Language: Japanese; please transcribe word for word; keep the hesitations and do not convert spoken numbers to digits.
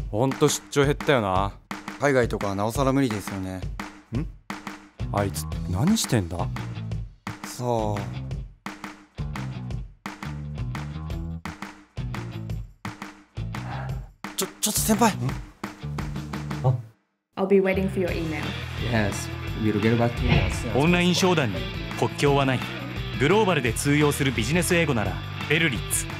ほんと出張減ったよな。 海外とかなおさら無理ですよね。んあいつ何してんだ。 さあ、ちょ、ちょっと先輩。 I'll be waiting for your email. Yes, we'll get back to you. オンライン商談に国境はない。グローバルで通用するビジネス英語ならベルリッツ。